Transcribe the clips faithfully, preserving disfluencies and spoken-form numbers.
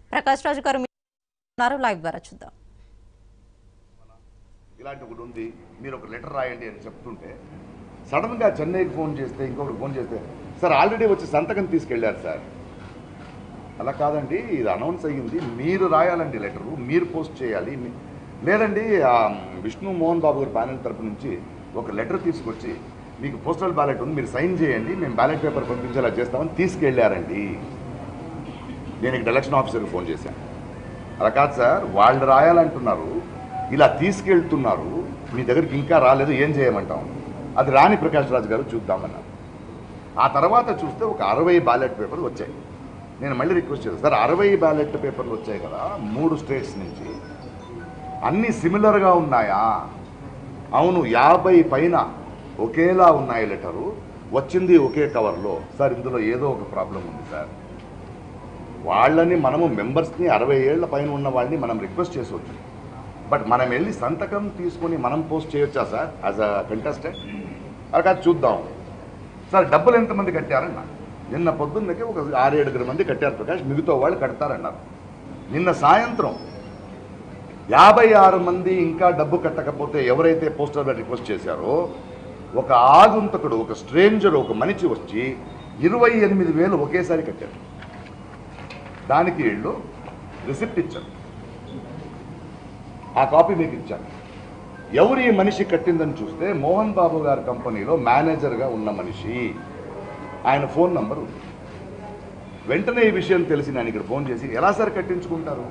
ప్రకాష్ రాజు గారు లైవ్ ద్వారా చూద్దాం. ఇలాంటి ఒకటి ఉంది, మీరు ఒక లెటర్ రాయండి అని చెప్తుంటే సడన్గా చెన్నైకి ఫోన్ చేస్తే ఇంకొకటి ఫోన్ చేస్తే సార్ ఆల్రెడీ వచ్చి సంతకం తీసుకెళ్ళారు సార్. అలా కాదండి, ఇది అనౌన్స్ అయ్యింది, మీరు రాయాలండి లెటరు, మీరు పోస్ట్ చేయాలి. లేదండి విష్ణు మోహన్ బాబు గారి ప్యానెల్ తరపు నుంచి ఒక లెటర్ తీసుకొచ్చి మీకు పోస్టల్ బ్యాలెట్ ఉంది, మీరు సైన్ చేయండి, మేము బ్యాలెట్ పేపర్ పంపించేలా చేస్తామని తీసుకెళ్ళారండి. నేను ఇక్కడ ఎలక్షన్ ఆఫీసర్కి ఫోన్ చేశాను. అలా కాదు సార్, వాళ్ళు రాయాలంటున్నారు, ఇలా తీసుకెళ్తున్నారు, మీ దగ్గరికి ఇంకా రాలేదు, ఏం చేయమంటాం. అది రాని ప్రకాష్ రాజు గారు చూద్దామన్నారు. ఆ తర్వాత చూస్తే ఒక అరవై బ్యాలెట్ పేపర్లు వచ్చాయి. నేను మళ్ళీ రిక్వెస్ట్ చేస్తాను సార్, అరవై బ్యాలెట్ పేపర్లు వచ్చాయి కదా మూడు స్టేట్స్ నుంచి, అన్నీ సిమిలర్గా ఉన్నాయా? అవును, యాభై పైన ఒకేలా ఉన్నాయి లెటరు, వచ్చింది ఒకే కవర్లో. సార్ ఇందులో ఏదో ఒక ప్రాబ్లం ఉంది సార్. వాళ్ళని మనము మెంబర్స్ని అరవై ఏళ్ల పైన ఉన్న వాళ్ళని మనం రిక్వెస్ట్ చేసుకోవచ్చు, బట్ మనం వెళ్ళి సంతకం తీసుకొని మనం పోస్ట్ చేయొచ్చా సార్ యాజ్ అ కంటెస్టెంట్? అది కాదు, చూద్దాం సార్. డబ్బులు ఎంతమంది కట్టారన్న? నిన్న పొద్దున్నకి ఒక ఆరేడుగురు మంది కట్టారు ప్రకాష్, మిగతా వాళ్ళు కడతారన్నారు. నిన్న సాయంత్రం యాభై ఆరు మంది ఇంకా డబ్బు కట్టకపోతే ఎవరైతే పోస్టర్గా రిక్వెస్ట్ చేశారో ఒక ఆగుంతకుడు, ఒక స్ట్రేంజర్, ఒక మనిషి వచ్చి ఇరవై ఎనిమిది వేలు ఒకేసారి కట్టారు. దానికి వీళ్ళు రిసిప్ట్ ఇచ్చారు, ఆ కాపీ మీకు ఇచ్చాను. ఎవరు ఈ మనిషి కట్టిందని చూస్తే మోహన్ బాబు గారి కంపెనీలో మేనేజర్గా ఉన్న మనిషి, ఆయన ఫోన్ నంబర్ ఉంది. వెంటనే ఈ విషయం తెలిసి నేను ఇక్కడ ఫోన్ చేసి ఎలా సార్ కట్టించుకుంటారు?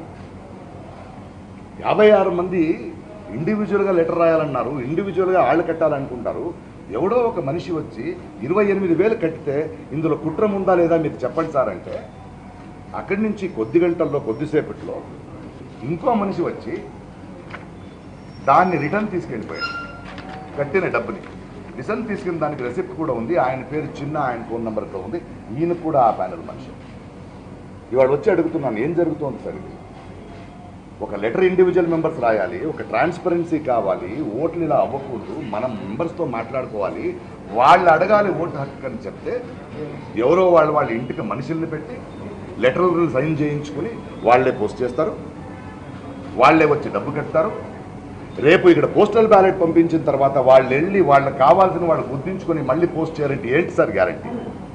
యాభై ఆరు మంది ఇండివిజువల్గా లెటర్ రాయాలన్నారు, ఇండివిజువల్గా వాళ్ళు కట్టాలనుకుంటారు. ఎవడో ఒక మనిషి వచ్చి ఇరవై ఎనిమిది వేలు కట్టితే ఇందులో కుట్రం ఉందా లేదా మీరు చెప్పండి సార్ అంటే, అక్కడి నుంచి కొద్ది గంటల్లో కొద్దిసేపట్లో ఇంకో మనిషి వచ్చి దాన్ని రిటర్న్ తీసుకెళ్ళిపోయాడు, కట్టిన డబ్బుని రిటర్న్ తీసుకుని దానికి రెసిప్ట్ కూడా ఉంది. ఆయన పేరు చిన్న, ఆయన ఫోన్ నెంబర్తో ఉంది. ఈయన కూడా ఆ ప్యానెల్ మనిషి. ఇవాళ వచ్చి అడుగుతున్నాను, ఏం జరుగుతోంది సార్ ఇది? ఒక లెటర్ ఇండివిజువల్ మెంబర్స్ రాయాలి, ఒక ట్రాన్స్పరెన్సీ కావాలి, ఓట్లు ఇలా అవ్వకూడదు, మనం మెంబర్స్తో మాట్లాడుకోవాలి, వాళ్ళు అడగాలి ఓటు హక్కు అని చెప్తే ఎవరో వాళ్ళు వాళ్ళ ఇంటికి మనుషుల్ని పెట్టి లెటర్లు సైన్ చేయించుకుని వాళ్ళే పోస్ట్ చేస్తారు, వాళ్ళే వచ్చి డబ్బు కడతారు. రేపు ఇక్కడ పోస్టల్ బ్యాలెట్ పంపించిన తర్వాత వాళ్ళు వెళ్ళి వాళ్ళకి కావాల్సిన వాళ్ళు గుర్తించుకొని మళ్ళీ పోస్ట్ చేయాలంటే ఏంటి సార్ గ్యారంటీ?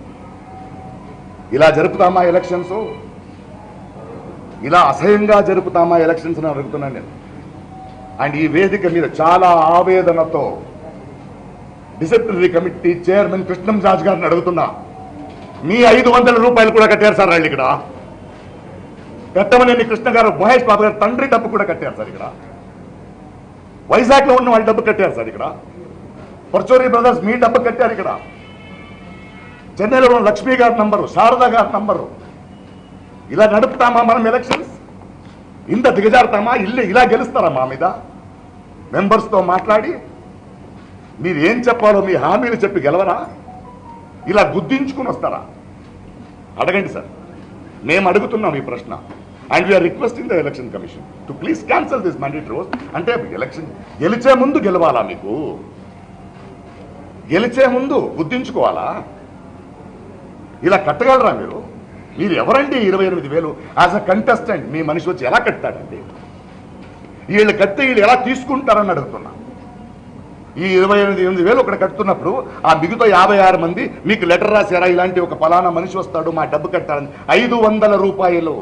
ఇలా జరుపుతామా ఎలక్షన్స్? ఇలా అసహ్యంగా జరుపుతామా ఎలక్షన్స్ అని అడుగుతున్నాను నేను. అండ్ ఈ వేదిక మీద చాలా ఆవేదనతో disciplinary committee chairman Krishnam Raju గారిని అడుగుతున్నా, మీ ఐదు వందల రూపాయలు కూడా కట్టారు సార్ వాళ్ళు ఇక్కడ. కట్టమనేని కృష్ణ గారు, మహేష్ బాబు గారు తండ్రి డబ్బు కూడా కట్టారు సార్ ఇక్కడ. వైజాగ్ లో ఉన్న వాళ్ళు డబ్బు కట్టారు సార్ ఇక్కడ. పర్చూరి బ్రదర్స్ మీ డబ్బు కట్టారు ఇక్కడ. చెన్నైలో ఉన్న లక్ష్మీ గారి నంబరు, శారదా గారి నంబరు. ఇలా నడుపుతామా మనం ఎలక్షన్స్? ఇంత దిగజారుతామా? ఇల్లు ఇలా గెలుస్తారా మా మీద? మెంబర్స్తో మాట్లాడి మీరు ఏం చెప్పాలో మీ హామీలు చెప్పి గెలవరా? ఇలా గుద్దించుకుని వస్తారా? అడగండి సార్, మేము అడుగుతున్నాం ఈ ప్రశ్న. And we're requesting the election commission to please cancel this mandatory oath. అంటే ఎలక్షన్ గెలిచే ముందు గెలవాలా? మీకు గెలిచే ముందు గుద్దించుకోవాలా? ఇలా కట్టగలరా మీరు? మీరు ఎవరండి ఇరవై ఎనిమిది వేలు యాజ్ అ కంటెస్టెంట్ మీ మనిషి వచ్చి ఎలా కట్టాడండి? వీళ్ళు కట్టి వీళ్ళు ఎలా తీసుకుంటారని అడుగుతున్నా. ఈ ఇరవై ఎనిమిది ఎనిమిది వేలు ఒకటి కడుతున్నప్పుడు ఆ మిగతా యాభై ఆరు మంది మీకు లెటర్ రాశారా, ఇలాంటి ఒక ఫలానా మనిషి వస్తాడు మా డబ్బు కట్టాలని? ఐదు వందల రూపాయలు.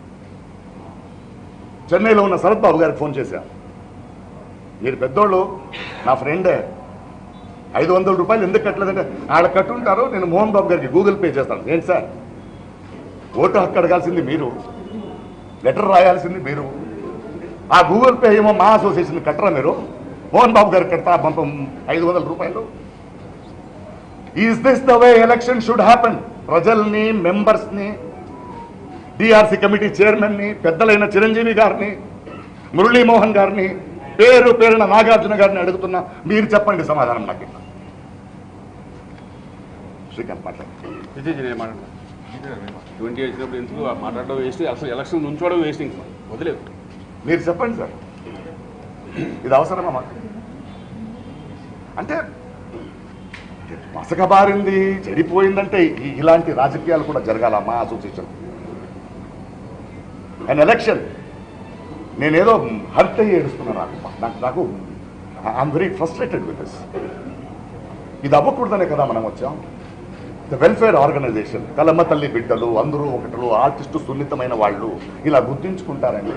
చెన్నైలో ఉన్న శరత్ బాబు గారికి ఫోన్ చేశాను, మీరు పెద్దోళ్ళు, నా ఫ్రెండే, ఐదు వందల రూపాయలు ఎందుకు కట్టలేదంటే ఆడ కట్టుంటారు, నేను మోహన్ బాబు గారికి గూగుల్ పే చేస్తాను. ఏంటి సార్, ఓటు హక్కు అడగాల్సింది మీరు, లెటర్ రాయాల్సింది మీరు, ఆ గూగుల్ పే ఏమో మా అసోసియేషన్ కట్టరా మీరు? మోహన్ బాబు గారికి కడతా పంపం ఐదు వందల రూపాయలు. Is this the way election should happen? ప్రజల్ని, మెంబర్స్ని, డిఆర్సీ కమిటీ చైర్మన్ని, పెద్దలైన చిరంజీవి గారిని, మురళీమోహన్ గారిని, పేరు పేరున నాగార్జున గారిని అడుగుతున్నా, మీరు చెప్పండి సమాధానం నాకు. శ్రీకాంత్ మాట్లాడండి. ట్వంటీ వచ్చినప్పుడు ఎందుకు మాట్లాడడం వేస్ట్, అసలు ఎలక్షన్ నుంచోవడం వేస్ట్, ఇంకా వదిలేదు. మీరు చెప్పండి సార్, ఇది అవసరమా మాకు? అంటే మసకబారింది, చెడిపోయిందంటే ఇలాంటి రాజకీయాలు కూడా జరగాల మా అసోసియేషన్? అండ్ ఎలక్షన్ నేనేదో హర్ట్ అయ్యి ఏడుస్తున్నాను. నాకు నాకు నాకు I'm very frustrated with this. ఇది అవ్వకూడదనే కదా మనం వచ్చాం. ద వెల్ఫేర్ ఆర్గనైజేషన్, కలమ్మ తల్లి బిడ్డలు, అందరూ ఒకటలు, ఆర్టిస్టు సున్నితమైన వాళ్ళు ఇలా గుర్తించుకుంటారండి.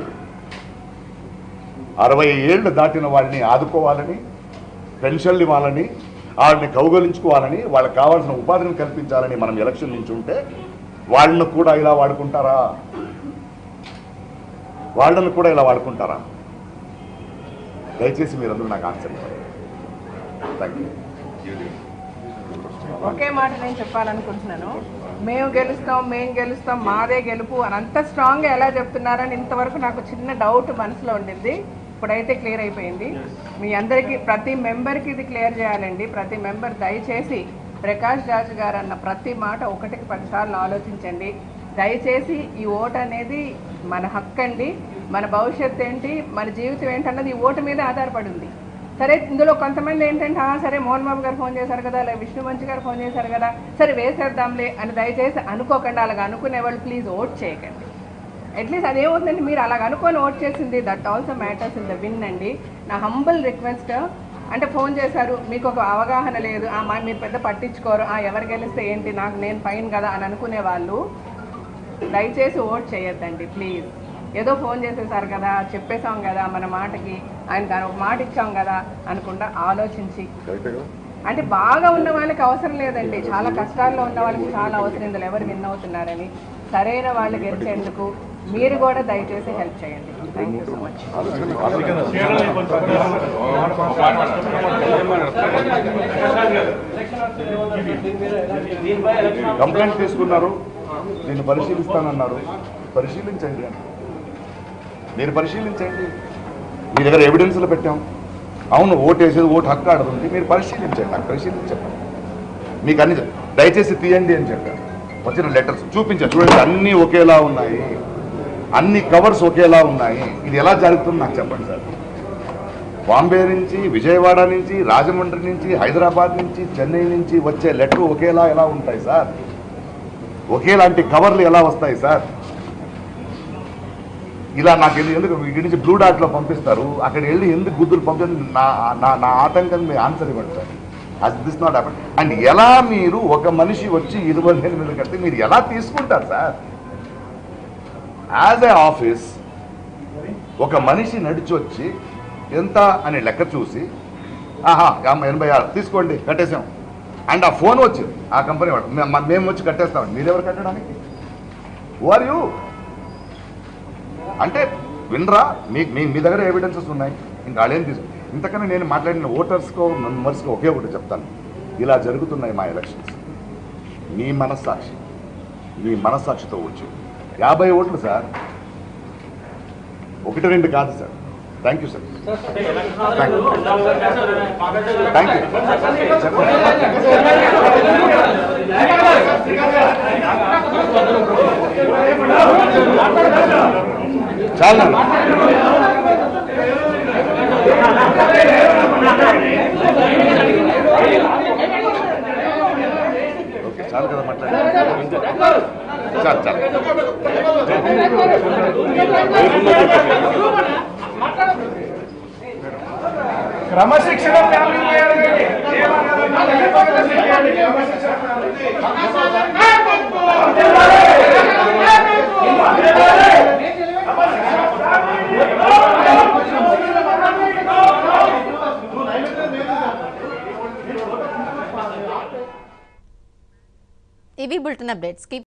అరవై ఏళ్ళు దాటిన వాళ్ళని ఆదుకోవాలని, పెన్షన్లు ఇవ్వాలని, వాళ్ళని కౌగలించుకోవాలని, వాళ్ళకి కావాల్సిన ఉపాధిని కల్పించాలని మనం ఎలక్షన్ నుంచి ఉంటే వాళ్ళను కూడా ఇలా వాడుకుంటారా? వాళ్ళను కూడా ఇలా వాడుకుంటారా? దయచేసి మీరందరూ నాకు ఆన్సర్ ఇవ్వండి. Thank you. ఒకే మాట నేను చెప్పాలనుకుంటున్నాను. మేము గెలుస్తాం, మేము గెలుస్తాం, మాదే గెలుపు అని అంత స్ట్రాంగ్గా ఎలా చెప్తున్నారని ఇంతవరకు నాకు చిన్న డౌట్ మనసులో ఉండింది. ఇప్పుడైతే క్లియర్ అయిపోయింది. మీ అందరికీ, ప్రతి మెంబర్కి ఇది క్లియర్ చేయాలండి. ప్రతి మెంబర్ దయచేసి ప్రకాష్ రాజ్ గారు అన్న ప్రతి మాట ఒకటికి పదిసార్లు ఆలోచించండి. దయచేసి ఈ ఓటు అనేది మన హక్కు అండి. మన భవిష్యత్తు ఏంటి, మన జీవితం ఏంటన్నది ఈ ఓటు మీద ఆధారపడి ఉంది. సరే, ఇందులో కొంతమంది ఏంటంటే సరే మోహన్ బాబు గారు ఫోన్ చేశారు కదా, లేదా విష్ణు మంచి గారు ఫోన్ చేశారు కదా, సరే వేసేద్దాంలే అని దయచేసి అనుకోకండి. అలాగ అనుకునే వాళ్ళు ప్లీజ్ ఓట్ చేయకండి. అట్లీస్ట్ అదేమవుతుందంటే మీరు అలాగ అనుకొని ఓట్ చేసింది, that also matters in the win అండి. నా హంబుల్ రిక్వెస్ట్, అంటే ఫోన్ చేశారు, మీకు ఒక అవగాహన లేదు, మా మీరు పెద్ద పట్టించుకోరు, ఎవరు గెలిస్తే ఏంటి, నాకు నేను ఫైన్ కదా అని అనుకునే వాళ్ళు దయచేసి ఓట్ చేయొద్దండి ప్లీజ్. ఏదో ఫోన్ చేసేసారు కదా, చెప్పేసాం కదా మన మాటకి, ఆయన దాని ఒక మాట ఇచ్చాం కదా అనుకుంటా ఆలోచించి, అంటే బాగా ఉన్న వాళ్ళకి అవసరం లేదండి, చాలా కష్టాల్లో ఉన్న వాళ్ళకి చాలా అవసరం. ఇందులో ఎవరు విన్ అవుతున్నారని సరైన వాళ్ళు గెలిచేందుకు మీరు కూడా దయచేసి హెల్ప్ చేయండి. Thank you so much. Complaint తీసుకున్నారు, దీన్ని పరిశీలిస్తానన్నారు. పరిశీలించండి, మీరు పరిశీలించండి. మీ దగ్గర ఎవిడెన్స్లు పెట్టాం. అవును, ఓటు వేసేది ఓటు హక్కు ఆడుతుంది, మీరు పరిశీలించండి, నాకు పరిశీలించండి. మీకు అన్ని దయచేసి తీయండి అని చెప్పాను. వచ్చిన లెటర్స్ చూపించాను, చూడండి అన్నీ ఒకేలా ఉన్నాయి, అన్ని కవర్స్ ఒకేలా ఉన్నాయి. ఇది ఎలా జరుగుతుంది నాకు చెప్పండి సార్. బాంబే నుంచి, విజయవాడ నుంచి, రాజమండ్రి నుంచి, హైదరాబాద్ నుంచి, చెన్నై నుంచి వచ్చే లెటర్ ఒకేలా ఎలా ఉంటాయి సార్? ఒకేలాంటి కవర్లు ఎలా వస్తాయి సార్? ఇలా నాకు ఎందుకు ఇక్కడి నుంచి బ్లూ డాట్లో పంపిస్తారు, అక్కడ వెళ్ళి ఎందుకు గుద్దులు పంపించారు? నా నా ఆటంకం మీ ఆన్సర్ ఇవ్వండి sir. As this not happen. And ఎలా మీరు ఒక మనిషి వచ్చి ఇరవై ఎనిమిది కడితే మీరు ఎలా తీసుకుంటారు సార్? యాజ్ ఏ ఆఫీస్ ఒక మనిషి నడిచి వచ్చి ఎంత అని లెక్క చూసి, ఆహా ఎనభై ఆరు తీసుకోండి కట్టేసాం, అండ్ ఆ ఫోన్ వచ్చింది ఆ కంపెనీ వాడు, మేము వచ్చి కట్టేస్తామండి, మీరెవరు కట్టడానికి? ఆర్ యూ అంటే వినరా? మీ మీ దగ్గర ఎవిడెన్సెస్ ఉన్నాయి, ఇంకా వాళ్ళేం తీసుకు. ఇంతకన్నా నేను మాట్లాడిన ఓటర్స్కో మెంబర్స్కో ఒకే ఒకటి చెప్తాను, ఇలా జరుగుతున్నాయి మా ఎలక్షన్స్. మీ మనస్సాక్షి మీ మనస్సాక్షితో వచ్చు. యాభై ఓట్లు సార్, ఒకటి రెండు కాదు sir. Thank you sir. Thank you thank you చెప్పండి. చాలా ఓకే, చాలు కదా మాట్లాడారు. చాలు చాలు క్రమశిక్షణ ఇవి బులెటిన్ అప్డేట్స్.